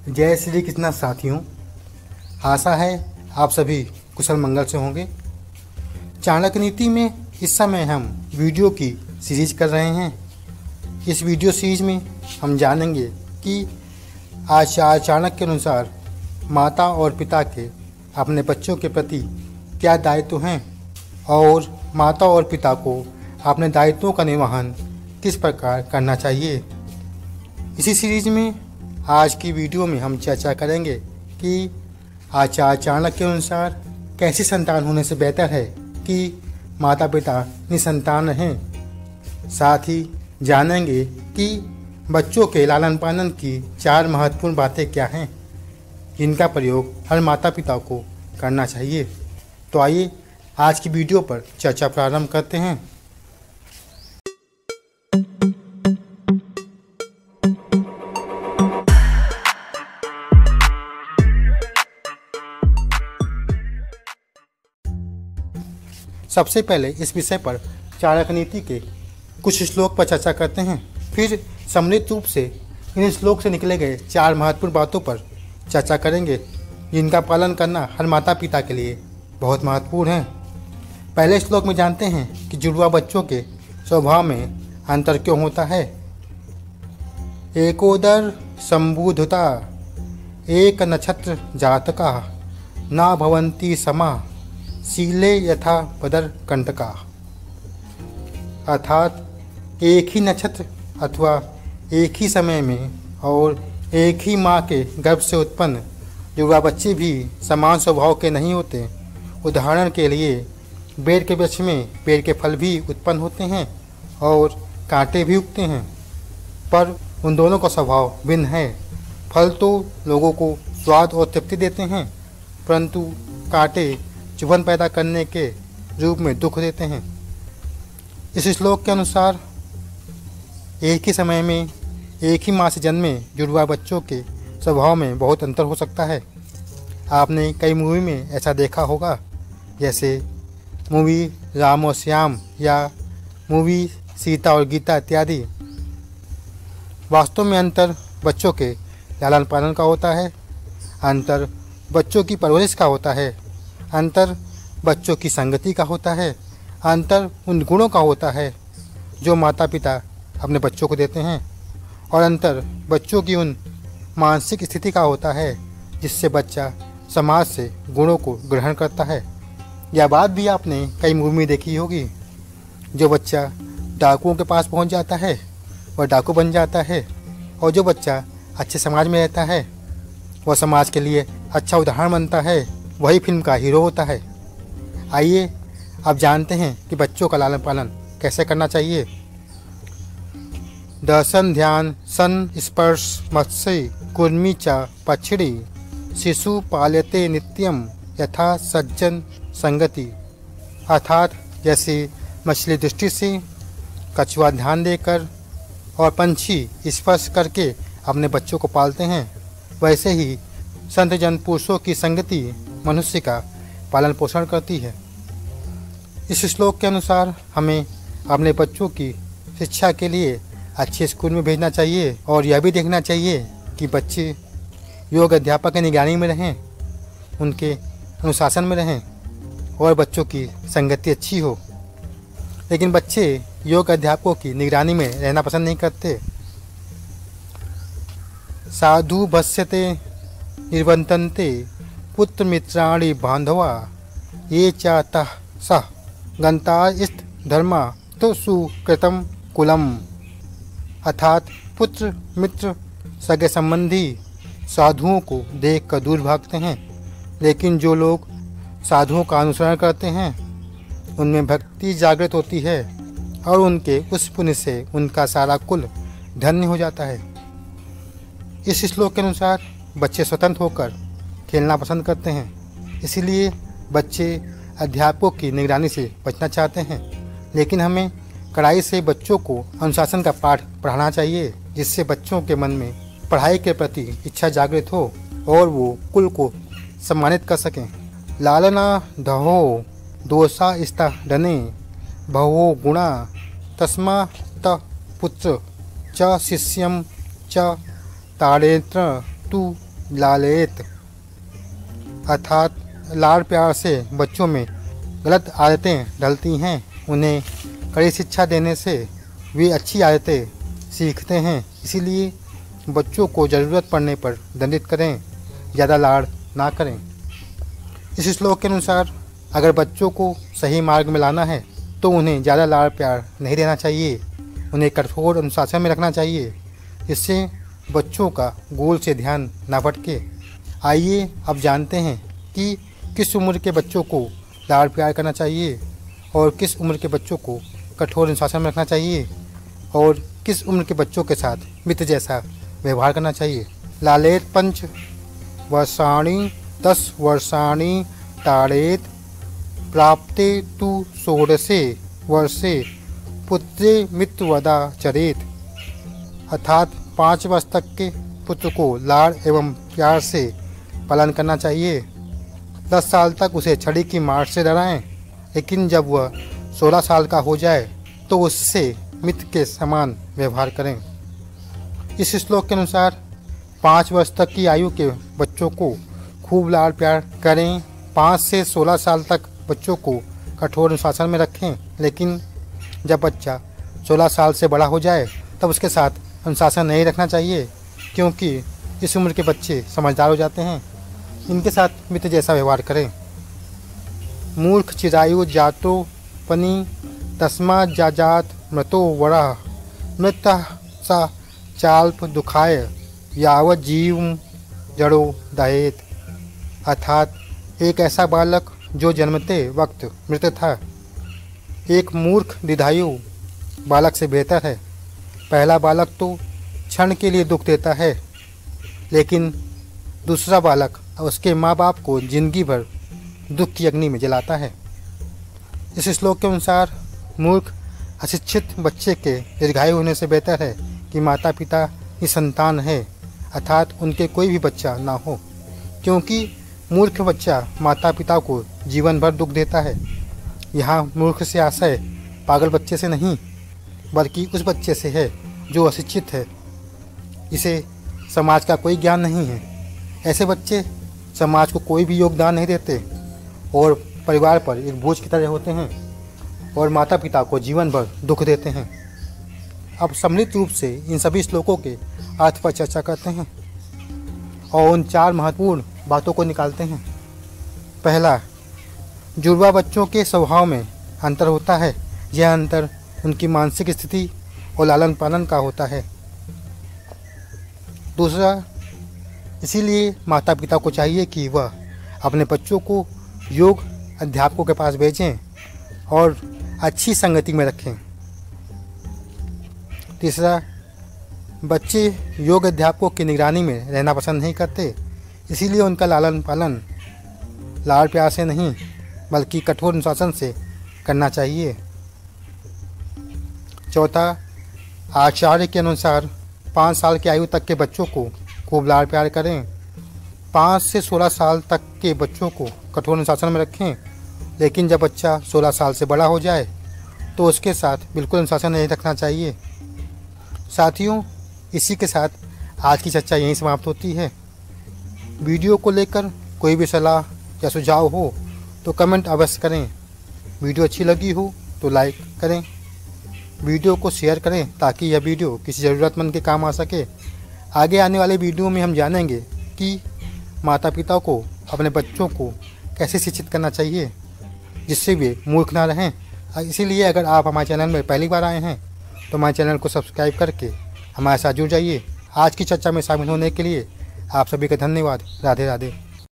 जय श्री कृष्ण साथियों, आशा है आप सभी कुशल मंगल से होंगे। चाणक्य नीति में इस समय हम वीडियो की सीरीज कर रहे हैं। इस वीडियो सीरीज में हम जानेंगे कि आचार्य चाणक्य के अनुसार माता और पिता के अपने बच्चों के प्रति क्या दायित्व हैं और माता और पिता को अपने दायित्वों का निर्वहन किस प्रकार करना चाहिए। इसी सीरीज में आज की वीडियो में हम चर्चा करेंगे कि आचार्य चाणक्य के अनुसार कैसी संतान होने से बेहतर है कि माता पिता निसंतान रहें। साथ ही जानेंगे कि बच्चों के लालन पालन की 4 महत्वपूर्ण बातें क्या हैं जिनका प्रयोग हर माता पिता को करना चाहिए। तो आइए आज की वीडियो पर चर्चा प्रारंभ करते हैं। सबसे पहले इस विषय पर चाणक्य नीति के कुछ श्लोक पर चर्चा करते हैं, फिर सम्मिलित रूप से इन श्लोक से निकले गए 4 महत्वपूर्ण बातों पर चर्चा करेंगे जिनका पालन करना हर माता पिता के लिए बहुत महत्वपूर्ण है। पहले श्लोक में जानते हैं कि जुड़वा बच्चों के स्वभाव में अंतर क्यों होता है। एकोदर संबुधता एक नक्षत्र जातका ना भवंती समा शीले यथा पदर कंटका। अर्थात एक ही नक्षत्र अथवा एक ही समय में और एक ही माँ के गर्भ से उत्पन्न जुड़वा बच्चे भी समान स्वभाव के नहीं होते। उदाहरण के लिए बेर के वृक्ष में पेड़ के फल भी उत्पन्न होते हैं और कांटे भी उगते हैं, पर उन दोनों का स्वभाव भिन्न है। फल तो लोगों को स्वाद और तृप्ति देते हैं, परंतु कांटे चुभन पैदा करने के रूप में दुख देते हैं। इस श्लोक के अनुसार एक ही समय में एक ही माँ से जन्मे जुड़वा बच्चों के स्वभाव में बहुत अंतर हो सकता है। आपने कई मूवी में ऐसा देखा होगा, जैसे मूवी राम और श्याम या मूवी सीता और गीता इत्यादि। वास्तव में अंतर बच्चों के लालन पालन का होता है, अंतर बच्चों की परवरिश का होता है, अंतर बच्चों की संगति का होता है, अंतर उन गुणों का होता है जो माता पिता अपने बच्चों को देते हैं, और अंतर बच्चों की उन मानसिक स्थिति का होता है जिससे बच्चा समाज से गुणों को ग्रहण करता है। यह बात भी आपने कई मूवी में देखी होगी। जो बच्चा डाकुओं के पास पहुंच जाता है वह डाकू बन जाता है, और जो बच्चा अच्छे समाज में रहता है वह समाज के लिए अच्छा उदाहरण बनता है, वही फिल्म का हीरो होता है। आइए अब जानते हैं कि बच्चों का लालन पालन कैसे करना चाहिए। दर्शन ध्यान सन स्पर्श मत्स्य कुर्मी च पछड़ी शिशु पाल्यते नित्यम यथा सज्जन संगति। अर्थात जैसे मछली दृष्टि से, कछुआ ध्यान देकर और पंछी स्पर्श करके अपने बच्चों को पालते हैं, वैसे ही संत जन पुरुषों की संगति मनुष्य का पालन पोषण करती है। इस श्लोक के अनुसार हमें अपने बच्चों की शिक्षा के लिए अच्छे स्कूल में भेजना चाहिए और यह भी देखना चाहिए कि बच्चे योग अध्यापक की निगरानी में रहें, उनके अनुशासन में रहें और बच्चों की संगति अच्छी हो। लेकिन बच्चे योग अध्यापकों की निगरानी में रहना पसंद नहीं करते। साधु भस्यते निर्वंतन्ते पुत्र मित्राणि बांधवा ये चातः सह गंतास्त धर्मा तो सुकृतम कुलम। अर्थात पुत्र मित्र सगे संबंधी साधुओं को देखकर दूर भागते हैं, लेकिन जो लोग साधुओं का अनुसरण करते हैं उनमें भक्ति जागृत होती है और उनके उस पुण्य से उनका सारा कुल धन्य हो जाता है। इस श्लोक के अनुसार बच्चे स्वतंत्र होकर खेलना पसंद करते हैं, इसीलिए बच्चे अध्यापकों की निगरानी से बचना चाहते हैं। लेकिन हमें कड़ाई से बच्चों को अनुशासन का पाठ पढ़ाना चाहिए, जिससे बच्चों के मन में पढ़ाई के प्रति इच्छा जागृत हो और वो कुल को सम्मानित कर सकें। लालना दहो दोषा स्ता धने भवो गुणा तस्मा त पुत्र च शिष्यम च ताड़ेत्र तु लालेत अर्थात लाड़ प्यार से बच्चों में गलत आदतें ढलती हैं। उन्हें कड़ी शिक्षा देने से वे अच्छी आदतें सीखते हैं। इसीलिए बच्चों को ज़रूरत पड़ने पर दंडित करें, ज़्यादा लाड़ ना करें। इस श्लोक के अनुसार अगर बच्चों को सही मार्ग में लाना है तो उन्हें ज़्यादा लाड़ प्यार नहीं देना चाहिए, उन्हें कठोर अनुशासन में रखना चाहिए, जिससे बच्चों का गोल से ध्यान ना भटके। आइए अब जानते हैं कि किस उम्र के बच्चों को लाड़ प्यार करना चाहिए और किस उम्र के बच्चों को कठोर अनुशासन में रखना चाहिए और किस उम्र के बच्चों के साथ मित्र जैसा व्यवहार करना चाहिए। लालेत पंच वर्षाणि 10 वर्षाणि ताड़ेत प्राप्ते तु षोडशे वर्षे पुत्रे मित्रवदा चरेत अर्थात 5 वर्ष तक के पुत्र को लाड़ एवं प्यार से पालन करना चाहिए। 10 साल तक उसे छड़ी की मार से डराएं, लेकिन जब वह 16 साल का हो जाए तो उससे मित्र के समान व्यवहार करें। इस श्लोक के अनुसार 5 वर्ष तक की आयु के बच्चों को खूब लाड़ प्यार करें। 5 से 16 साल तक बच्चों को कठोर अनुशासन में रखें, लेकिन जब बच्चा 16 साल से बड़ा हो जाए तब उसके साथ अनुशासन नहीं रखना चाहिए, क्योंकि इस उम्र के बच्चे समझदार हो जाते हैं। इनके साथ मित्र जैसा व्यवहार करें। मूर्ख चिरायु जातो पनी तस्मा जाजात मृतो वरा मृता सा चाल्प दुखाय यावत जीव जड़ो दहेत अर्थात एक ऐसा बालक जो जन्मते वक्त मृत था एक मूर्ख दीर्घायु बालक से बेहतर है। पहला बालक तो क्षण के लिए दुख देता है, लेकिन दूसरा बालक उसके माँ बाप को जिंदगी भर दुख की अग्नि में जलाता है। इस श्लोक के अनुसार मूर्ख अशिक्षित बच्चे के दीर्घायु होने से बेहतर है कि माता पिता की संतान है, अर्थात उनके कोई भी बच्चा ना हो, क्योंकि मूर्ख बच्चा माता पिता को जीवन भर दुख देता है। यहाँ मूर्ख से आशय पागल बच्चे से नहीं, बल्कि उस बच्चे से है जो अशिक्षित है, इसे समाज का कोई ज्ञान नहीं है। ऐसे बच्चे समाज को कोई भी योगदान नहीं देते और परिवार पर एक बोझ की तरह होते हैं और माता पिता को जीवन भर दुख देते हैं। अब सम्मिलित रूप से इन सभी श्लोकों के अर्थ पर चर्चा करते हैं और उन 4 महत्वपूर्ण बातों को निकालते हैं। पहला, जुड़वा बच्चों के स्वभाव में अंतर होता है। यह अंतर उनकी मानसिक स्थिति और लालन पालन का होता है। दूसरा, इसीलिए माता पिता को चाहिए कि वह अपने बच्चों को योग अध्यापकों के पास भेजें और अच्छी संगति में रखें। तीसरा, बच्चे योग अध्यापकों की निगरानी में रहना पसंद नहीं करते, इसीलिए उनका लालन पालन लाड़ प्यार से नहीं बल्कि कठोर अनुशासन से करना चाहिए। चौथा, आचार्य के अनुसार 5 साल की आयु तक के बच्चों को खूब लाड़ प्यार करें। 5 से 16 साल तक के बच्चों को कठोर अनुशासन में रखें, लेकिन जब बच्चा 16 साल से बड़ा हो जाए तो उसके साथ बिल्कुल अनुशासन नहीं रखना चाहिए। साथियों, इसी के साथ आज की चर्चा यहीं समाप्त होती है। वीडियो को लेकर कोई भी सलाह या सुझाव हो तो कमेंट अवश्य करें। वीडियो अच्छी लगी हो तो लाइक करें, वीडियो को शेयर करें ताकि यह वीडियो किसी ज़रूरतमंद के काम आ सके। आगे आने वाले वीडियो में हम जानेंगे कि माता पिता को अपने बच्चों को कैसे शिक्षित करना चाहिए जिससे वे मूर्ख ना रहें। इसीलिए अगर आप हमारे चैनल में पहली बार आए हैं तो हमारे चैनल को सब्सक्राइब करके हमारे साथ जुड़ जाइए। आज की चर्चा में शामिल होने के लिए आप सभी का धन्यवाद। राधे राधे।